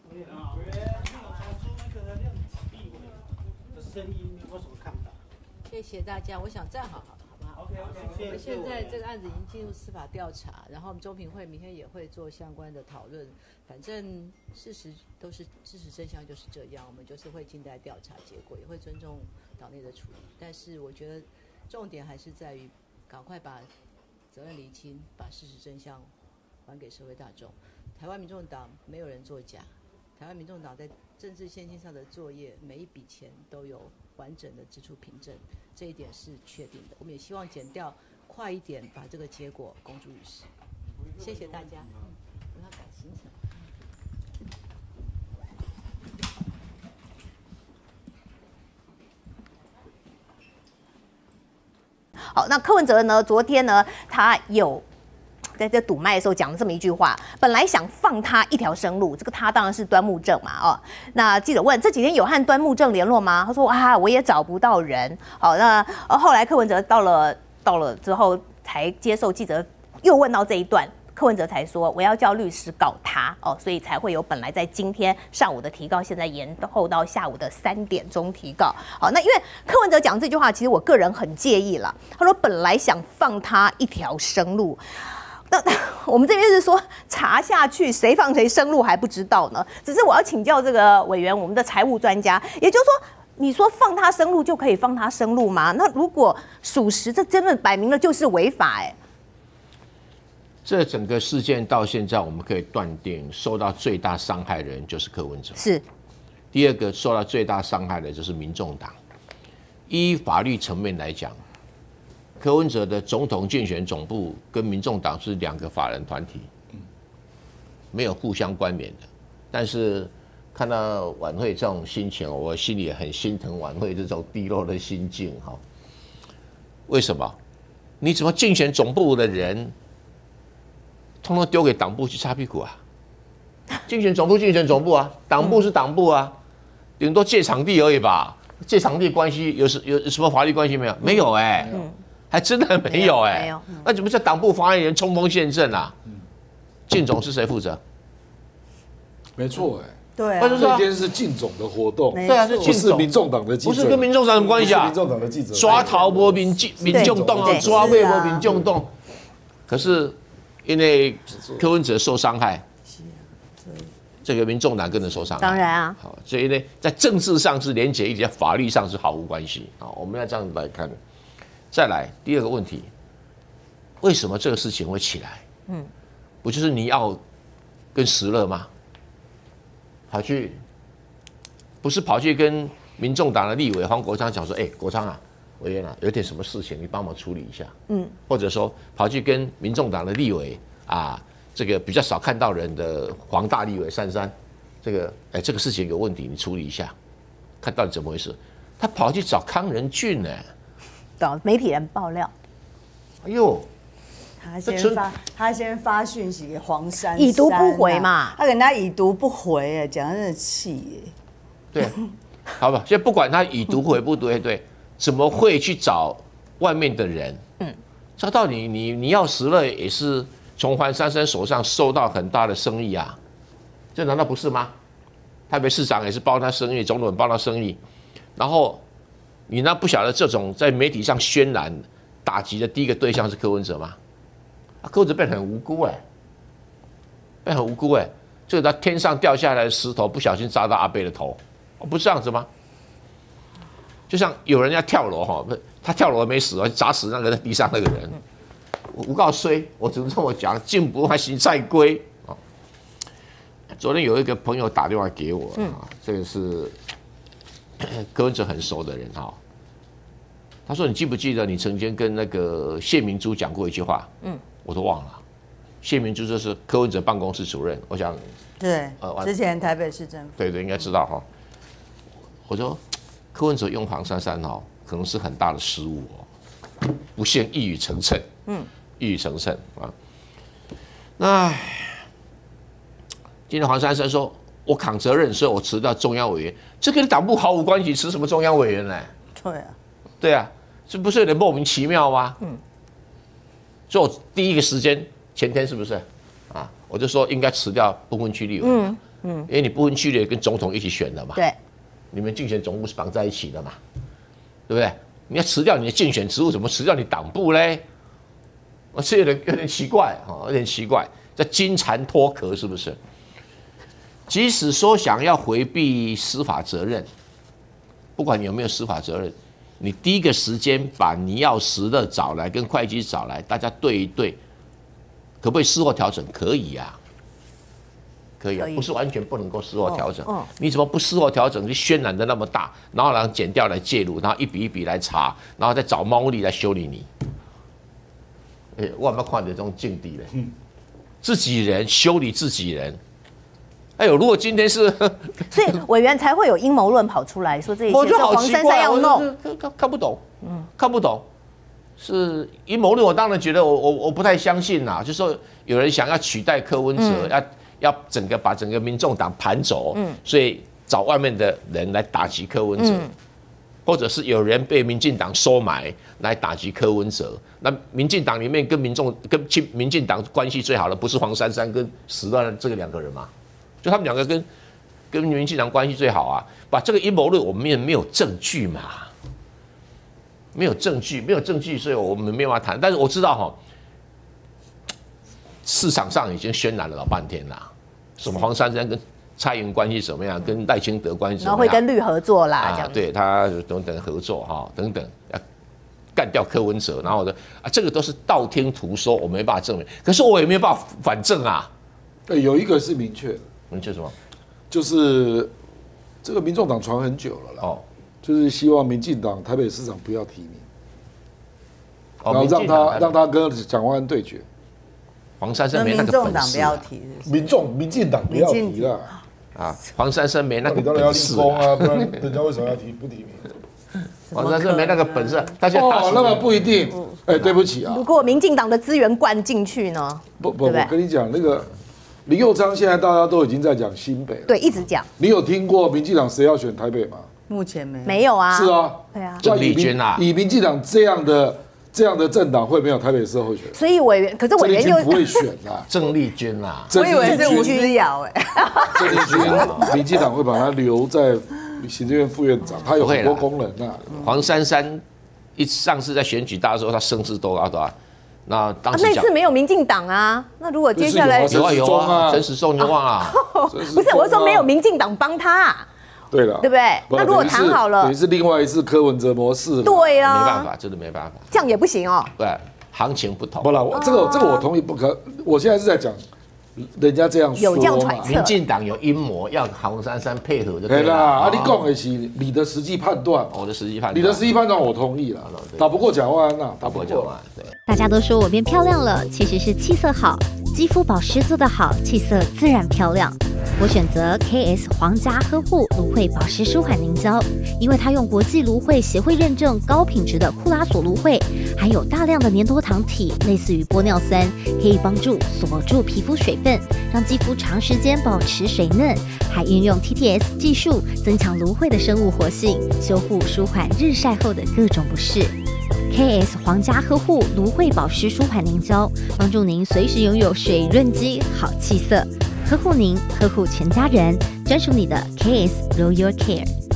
谢谢大家，我想站好好不好？ OK， 我们现在这个案子已经进入司法调查，然后我们中评会明天也会做相关的讨论。反正事实真相就是这样，我们就是会静待调查结果，也会尊重岛内的处理。但是我觉得重点还是在于赶快把责任厘清，把事实真相还给社会大众。台湾民众党没有人作假，台湾民众党在政治献金上的作业，每一笔钱都有完整的支出凭证，这一点是确定的。我们也希望检调快一点把这个结果公诸于世。谢谢大家。我要改行程。 好，那柯文哲呢？昨天呢，他有在这堵麦的时候讲了这么一句话，本来想放他一条生路，这个他当然是端木正嘛，哦，那记者问这几天有和端木正联络吗？他说啊，我也找不到人。好，那后来柯文哲到了之后才接受记者又问到这一段。柯文哲才说我要叫律师告他哦，所以才会有本来在今天上午的提告，现在延后到下午的3点钟提告。好，那因为柯文哲讲这句话，其实我个人很介意了。他说本来想放他一条生路，那我们这边是说查下去谁放谁生路还不知道呢。只是我要请教这个委员，我们的财务专家，也就是说，你说放他生路就可以放他生路吗？那如果属实，这真的摆明了就是违法哎。 这整个事件到现在，我们可以断定，受到最大伤害的人就是柯文哲。 是。 第二个受到最大伤害的就是民众党。依法律层面来讲，柯文哲的总统竞选总部跟民众党是2个法人团体，没有互相关联的。但是看到晚会这种心情，我心里也很心疼晚会这种低落的心境哈。为什么？你怎么竞选总部的人？通通丢给党部去擦屁股啊！竞选总部啊，党部是党部啊，顶多借场地而已吧？借场地关系有什么法律关系没有？没有哎，还真的没有哎。那怎么叫党部发言人冲锋陷阵啊？靳总是谁负责？ 没错哎。 对啊， 这天是靳总的活动， 对啊，是靳总， 不是民众党的记者， 不是跟民众党有什么关系啊？ 民众党的记者抓逃无民众党啊，抓未无民众党，可是。因为柯文哲受伤害，这个民众党跟着受伤害。 当然啊， 好，所以呢，在政治上是连结一起，在法律上是毫无关系。好，我们要这样来看。再来第2个问题，为什么这个事情会起来？不就是尼奥跟石勒吗？不是跑去跟民众党的立委黄国昌讲说，国昌啊。委员啊，有点什么事情，你帮我处理一下。或者说跑去跟民众党的立委啊，这个比较少看到人的黄大立委珊珊，这个事情有问题，你处理一下，看到底怎么回事。他跑去找康仁俊呢， 找媒体人爆料。 哎呦， 他先发讯息给黄珊， 已读不回嘛， 他给人家已读不回，讲的真的气对，好吧，现在不管他已读回不对。怎么会去找外面的人？照道理你要石勒也是从黄珊珊手上收到很大的生意啊，这难道不是吗？台北市长也是包他生意，总统包他生意，然后你那不晓得这种在媒体上渲染打击的第一个对象是柯文哲吗？柯文哲变得很无辜这个他天上掉下来的石头不小心砸到阿伯的头，不是这样子吗？就像有人要跳楼哈，他跳楼没死，砸死那个在地上那个人。我告衰，我只能这么讲，进不还行再归啊。昨天有一个朋友打电话给我这个是柯文哲很熟的人哈。他说：“你记不记得你曾经跟那个谢明珠讲过一句话？”我都忘了。谢明珠就是柯文哲办公室主任，我想对，之前台北市政府对，应该知道哈。我说。柯文哲用黄珊珊可能是很大的失误不幸一语成谶，一语成谶啊。那今天黄珊珊说，我扛责任，所以我辞掉中央委员，这跟党部毫无关系，辞什么中央委员呢？对啊，这不是有点莫名其妙吗？所以我第一个时间前天是不是啊？我就说应该辞掉不分区立委， 嗯， 因为你不分区的跟总统一起选的嘛， 对， 你们竞选总部是绑在一起的嘛，对不对？你要辞掉你的竞选职务，怎么辞掉你党部嘞？这有点奇怪啊，有点奇怪，叫金蝉脱壳是不是？即使说想要回避司法责任，不管你有没有司法责任，你第一个时间把倪耀时的找来，跟会计找来，大家对一对，可不可以事后调整？可以呀、可以啊，不是完全不能够事后调整。你怎么不事后调整？就渲染的那么大，然后让检调来介入，然后一笔一笔来查，然后再找猫腻来修理你。我有没有看到这种境地嘞？自己人修理自己人。哎呦，如果今天是， 所以委员才会有阴谋论跑出来说这一我切是黄珊珊要弄， 看不懂，看不懂，是阴谋论。我当然觉得我不太相信啦，就是说有人想要取代柯文哲，要把整个民众党盘走，所以找外面的人来打击柯文哲。或者是有人被民进党收买来打击柯文哲，那民进党里面跟民进党关系最好的不是黄珊珊跟时乱这个两个人吗？就他们两个跟民进党关系最好啊。把这个阴谋论，我们没有证据嘛，没有证据，所以我们没有办法谈。但是我知道哈，市场上已经渲染了老半天啦，什么黄珊珊跟蔡英文关系怎么样，跟赖清德关系怎么样， 然后会跟绿合作啦，这样对他等等合作哈，等等要干掉柯文哲，然后这个都是道听途说，我没办法证明，可是我也没有办法反证啊。 有一个是明确的， 明确什么？ 就是这个民众党传很久了啦，就是希望民进党台北市长不要提名，然后让他跟蒋万安对决。 黄珊珊没那个本事， 民众党不要提， 民进党不要提了。 黄珊珊没那个本事啊，不然人家为什么要不提名？ 黄珊珊没那个本事，他现在那么不一定。对不起啊。 如果民进党的资源灌进去呢？ 不，我跟你讲，那个林右昌现在大家都已经在讲新北了， 对，一直讲。 你有听过民进党谁要选台北吗？ 目前没有啊。 是啊， 对啊。 郑丽娟啊， 以民进党这样的政党会没有台北市候选人？ 所以委员，可是委员又不会选啦。 郑丽娟啦， 我以为是吴思瑶郑丽娟，民进党会把他留在行政院副院长，他有很多功能啊。 黄珊珊上次在选举大的时候，他声势多高？那当时那次没有民进党啊，那如果接下来有啊，陈时中你忘了？ 不是，我是说没有民进党帮他。 对了， 对不对？那如果谈好了， 也是另外一次柯文哲模式。 对啊， 没办法，真的没办法， 这样也不行哦。 对，行情不同。 不了，这个我同意，不可。我现在是在讲人家这样说， 有这样揣测， 民进党有阴谋，要黄珊珊配合就对啦。你讲的是你的实际判断， 我的实际判断， 你的实际判断我同意了，打不过蒋万安呐， 打不过蒋万安。对， 大家都说我变漂亮了，其实是气色好，肌肤保湿做得好，气色自然漂亮。我选择 KS 皇家呵护芦荟保湿舒缓凝胶，因为它用国际芦荟协会认证高品质的库拉索芦荟，含有大量的粘多糖体，类似于玻尿酸，可以帮助锁住皮肤水分，让肌肤长时间保持水嫩，还运用 TTS 技术增强芦荟的生物活性，修护舒缓日晒后的各种不适。KS 皇家呵护芦荟保湿舒缓凝胶，帮助您随时拥有水润肌、好气色。呵护您，呵护全家人，专属你的 KS Royal Care。